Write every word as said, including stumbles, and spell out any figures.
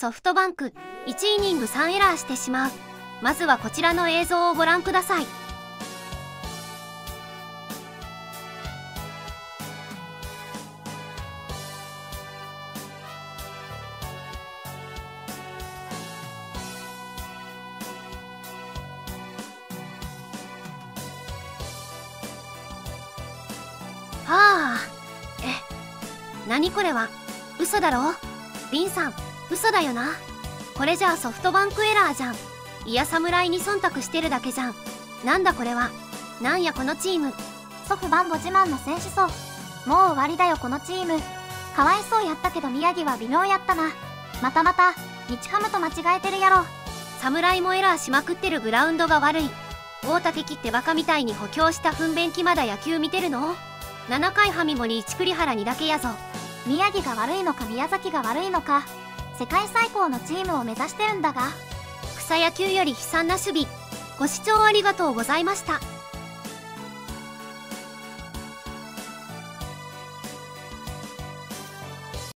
ソフトバンクいちイニングさんエラーしてしまう。まずはこちらの映像をご覧ください。はあ、え、何これは。嘘だろリンさん、嘘だよな。これじゃあソフトバンクエラーじゃん。いや、侍に忖度してるだけじゃん。なんだこれは。なんやこのチーム。 祖父バンボ自慢の選手層。もう終わりだよこのチーム。かわいそうやったけど宮城は微妙やったな。またまた日ハムと間違えてるやろ。 侍もエラーしまくってる。グラウンドが悪い。太田的ってバカみたいに補強した糞便器。まだ野球見てるの？ななかいハミモリいち栗原にだけやぞ。 宮城が悪いのか宮崎が悪いのか。世界最高のチームを目指してるんだが。 草野球より悲惨な守備。ご視聴ありがとうございました。